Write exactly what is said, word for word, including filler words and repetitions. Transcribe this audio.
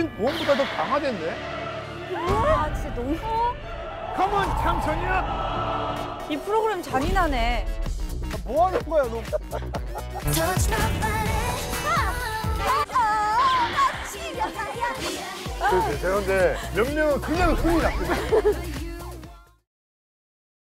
훨씬 보험보다 더 강화됐네. 아, 진짜 너무. 컴온 참선이야. 이 프로그램 잔인하네. 뭐 하는 거야 너? 그 죄송한데 몇 명은 그냥 흥이 났거든.